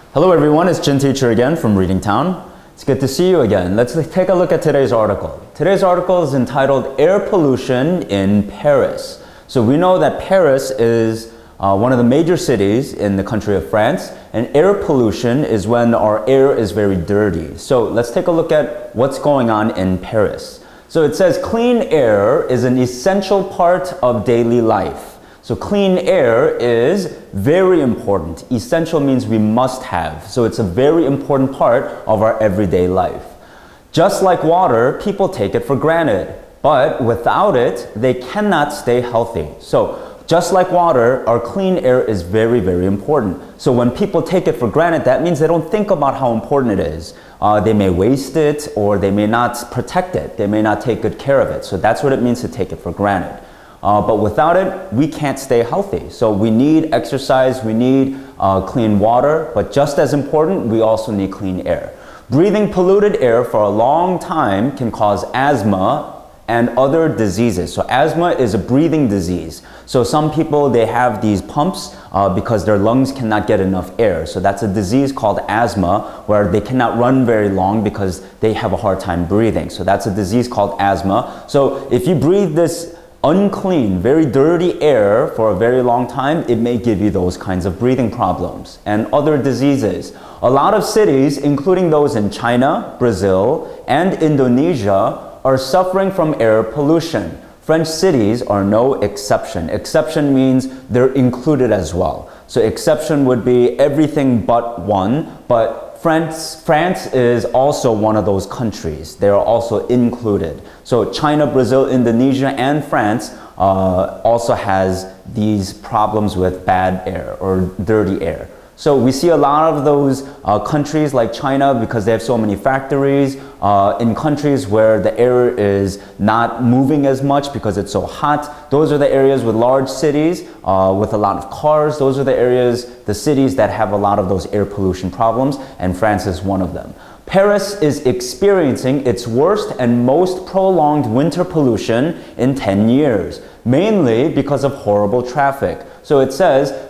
Hello everyone, it's Jin Teacher again from Reading Town. It's good to see you again. Let's take a look at today's article. Today's article is entitled Air Pollution in Paris. So we know that Paris is one of the major cities in the country of France, and air pollution is when our air is very dirty. So let's take a look at what's going on in Paris. So it says clean air is an essential part of daily life. So clean air is very important. Essential means we must have. So it's a very important part of our everyday life. Just like water, people take it for granted. But without it, they cannot stay healthy. So just like water, our clean air is very, very important. So when people take it for granted, that means they don't think about how important it is. They may waste it, or they may not protect it. They may not take good care of it. So that's what it means to take it for granted. But without it, we can't stay healthy. So we need exercise, we need clean water, but just as important, we also need clean air. Breathing polluted air for a long time can cause asthma and other diseases. So asthma is a breathing disease. So some people, they have these pumps because their lungs cannot get enough air. So that's a disease called asthma, where they cannot run very long because they have a hard time breathing. So that's a disease called asthma. So if you breathe this unclean, very dirty air for a very long time, it may give you those kinds of breathing problems and other diseases. A lot of cities, including those in China, Brazil, and Indonesia, are suffering from air pollution. French cities are no exception. Exception means they're included as well. So exception would be everything but one, but France is also one of those countries. They are also included. So China, Brazil, Indonesia, and France also has these problems with bad air or dirty air. So we see a lot of those countries like China, because they have so many factories, in countries where the air is not moving as much because it's so hot. Those are the areas with large cities, with a lot of cars. Those are the areas, the cities that have a lot of those air pollution problems, and France is one of them. Paris is experiencing its worst and most prolonged winter pollution in 10 years, mainly because of horrible traffic. So it says,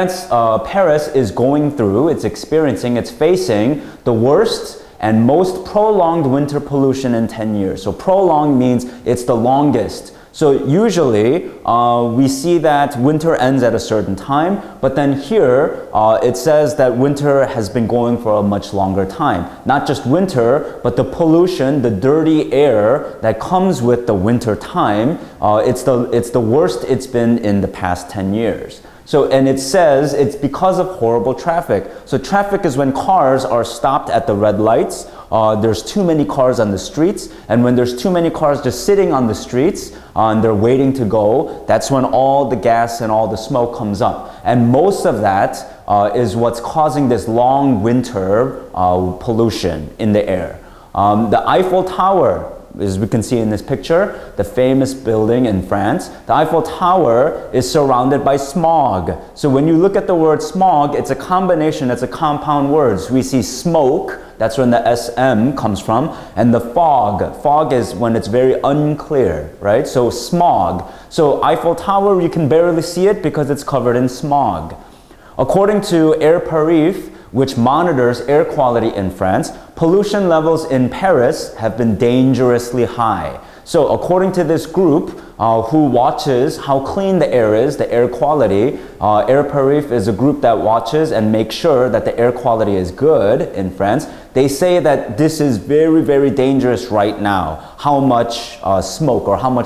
Paris is going through, it's facing the worst and most prolonged winter pollution in 10 years. So prolonged means it's the longest. So usually we see that winter ends at a certain time, but then here it says that winter has been going for a much longer time. Not just winter, but the pollution, the dirty air that comes with the winter time, it's the worst it's been in the past 10 years. So, and it says it's because of horrible traffic. So traffic is when cars are stopped at the red lights. There's too many cars on the streets. And when there's too many cars just sitting on the streets and they're waiting to go, that's when all the gas and all the smoke comes up. And most of that is what's causing this long winter pollution in the air. The Eiffel Tower, as we can see in this picture, the famous building in France, the Eiffel Tower is surrounded by smog. So when you look at the word smog, it's a combination, it's a compound word. So we see smoke, that's when the SM comes from, and the fog. Fog is when it's very unclear, right? So smog. So Eiffel Tower, you can barely see it because it's covered in smog. According to Air Paris, which monitors air quality in France, pollution levels in Paris have been dangerously high. So according to this group who watches how clean the air is, the air quality, Air Paris is a group that watches and makes sure that the air quality is good in France. They say that this is very, very dangerous right now, how much smoke or how much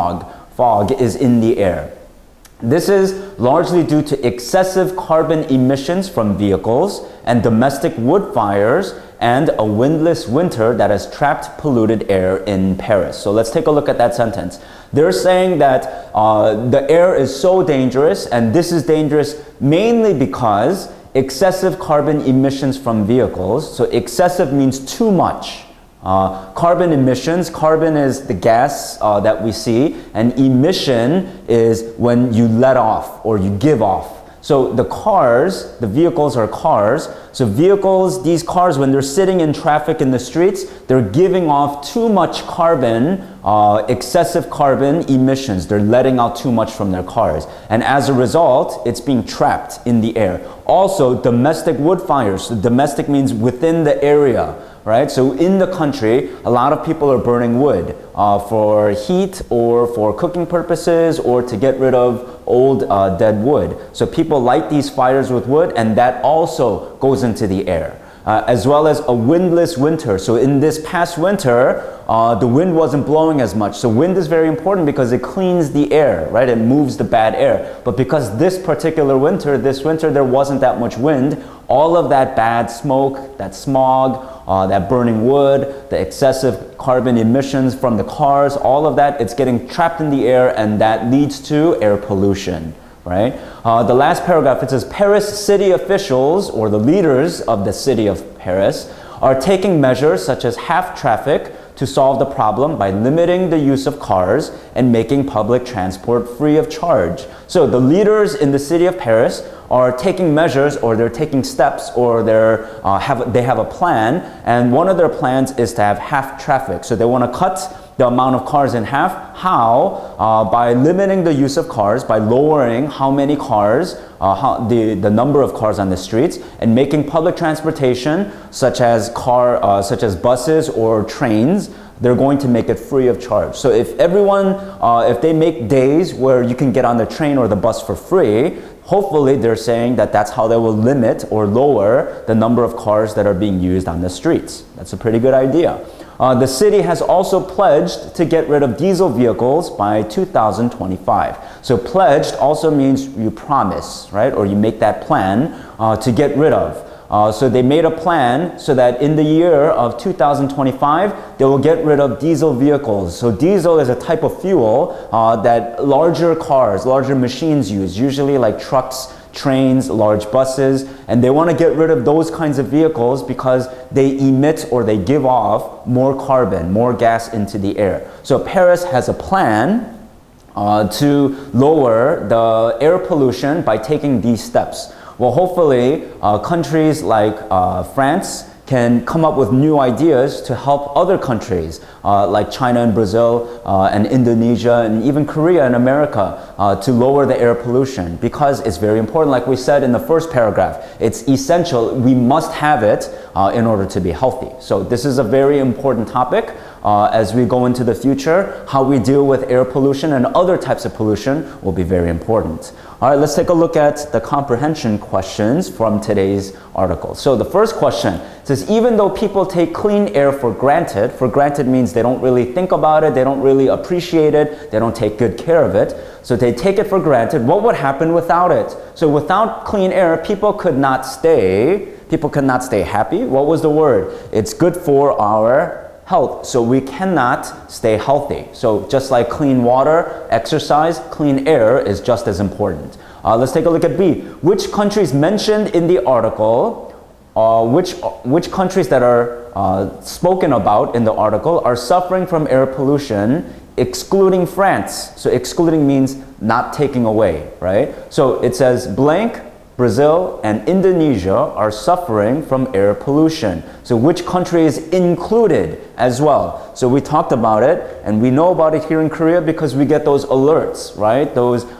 fog is in the air. This is largely due to excessive carbon emissions from vehicles and domestic wood fires and a windless winter that has trapped polluted air in Paris. So let's take a look at that sentence. They're saying that the air is so dangerous, and this is dangerous mainly because excessive carbon emissions from vehicles. So excessive means too much. Carbon emissions, carbon is the gas that we see, and emission is when you let off or you give off. So the cars, the vehicles are cars. So vehicles, these cars, when they're sitting in traffic in the streets, they're giving off too much carbon, excessive carbon emissions. They're letting out too much from their cars. And as a result, it's being trapped in the air. Also, domestic wood fires. So domestic means within the area, right? So in the country, a lot of people are burning wood for heat or for cooking purposes or to get rid of old dead wood. So people light these fires with wood, and that also goes into the air. As well as a windless winter. So in this past winter, the wind wasn't blowing as much. So wind is very important because it cleans the air, right? It moves the bad air. But because this winter, there wasn't that much wind, all of that bad smoke, that smog, that burning wood, the excessive carbon emissions from the cars, all of that, it's getting trapped in the air, and that leads to air pollution. Right? The last paragraph, it says Paris city officials, or the leaders of the city of Paris, are taking measures such as half traffic to solve the problem by limiting the use of cars and making public transport free of charge. So the leaders in the city of Paris are taking measures, or they're taking steps, or they have a plan, and one of their plans is to have half traffic. So they want to cut the amount of cars in half. How? By limiting the use of cars, by lowering how many cars, the number of cars on the streets, and making public transportation, such as buses or trains, they're going to make it free of charge. So if if they make days where you can get on the train or the bus for free, hopefully they're saying that that's how they will limit or lower the number of cars that are being used on the streets. That's a pretty good idea. The city has also pledged to get rid of diesel vehicles by 2025. So pledged also means you promise, right? Or you make that plan to get rid of. So they made a plan so that in the year of 2025, they will get rid of diesel vehicles. So diesel is a type of fuel that larger cars, larger machines use, usually like trucks, trains, large buses, and they want to get rid of those kinds of vehicles because they emit or they give off more carbon, more gas into the air. So Paris has a plan to lower the air pollution by taking these steps. Well, hopefully countries like France can come up with new ideas to help other countries like China and Brazil and Indonesia and even Korea and America to lower the air pollution, because it's very important. Like we said in the first paragraph, it's essential. We must have it in order to be healthy. So this is a very important topic as we go into the future. How we deal with air pollution and other types of pollution will be very important. All right, let's take a look at the comprehension questions from today's article. So the first question says, even though people take clean air for granted means they don't really think about it, they don't really appreciate it, they don't take good care of it. So they take it for granted. What would happen without it? So without clean air, people could not stay happy. What was the word? It's good for our health. So we cannot stay healthy. So just like clean water, exercise, clean air is just as important. Let's take a look at B. Which countries mentioned in the article, which countries that are spoken about in the article are suffering from air pollution, excluding France? So excluding means not taking away, right? So it says blank, Brazil and Indonesia are suffering from air pollution. So which country is included as well? So we talked about it, and we know about it here in Korea because we get those alerts, right?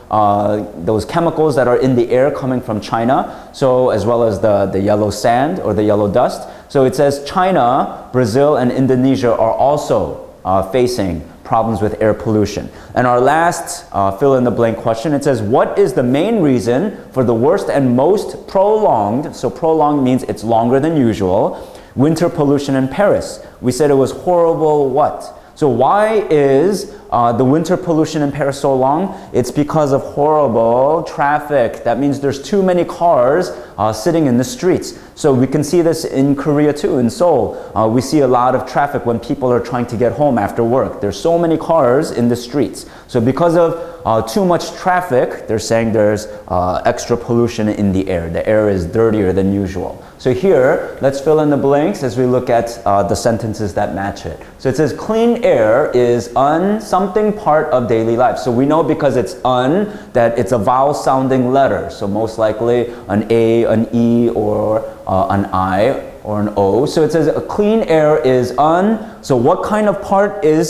Those chemicals that are in the air coming from China, so as well as the yellow sand or the yellow dust. So it says China, Brazil, and Indonesia are also facing problems with air pollution. And our last fill-in-the-blank question, it says, what is the main reason for the worst and most prolonged, so prolonged means it's longer than usual, winter pollution in Paris? We said it was horrible what? So why is the winter pollution in Paris so long? It's because of horrible traffic. That means there's too many cars sitting in the streets. So we can see this in Korea too, in Seoul. We see a lot of traffic when people are trying to get home after work. There's so many cars in the streets. So because of too much traffic, they're saying there's extra pollution in the air. The air is dirtier than usual. So here, let's fill in the blanks as we look at the sentences that match it. So it says clean air is something part of daily life. So we know because it's that it's a vowel sounding letter. So most likely an A, an E, or an I, or an O. So it says clean air is so what kind of part is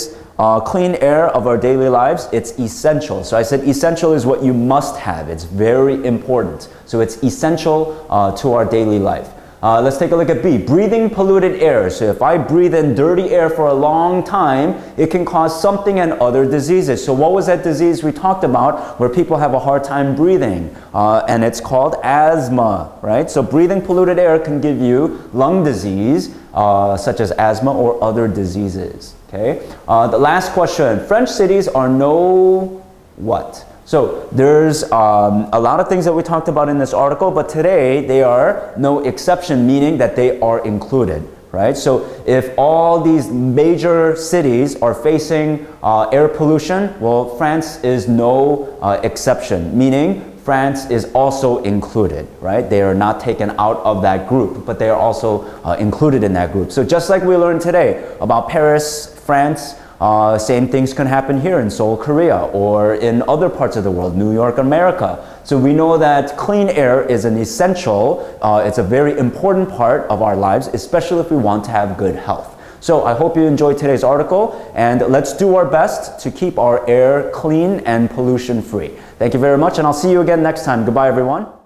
clean air of our daily lives, it's essential. So I said essential is what you must have. It's very important. So it's essential to our daily life. Let's take a look at B, breathing polluted air. So if I breathe in dirty air for a long time, it can cause something and other diseases. So what was that disease we talked about where people have a hard time breathing? And it's called asthma, right? So breathing polluted air can give you lung disease, such as asthma or other diseases, okay? The last question, French cities are no what? So there's a lot of things that we talked about in this article, but today they are no exception, meaning that they are included, right? So if all these major cities are facing air pollution, well, France is no exception, meaning France is also included, right? They are not taken out of that group, but they are also included in that group. So just like we learned today about Paris, France, same things can happen here in Seoul, Korea, or in other parts of the world, New York, America. So we know that clean air is an essential, it's a very important part of our lives, especially if we want to have good health. So I hope you enjoyed today's article, and let's do our best to keep our air clean and pollution free. Thank you very much, and I'll see you again next time. Goodbye, everyone.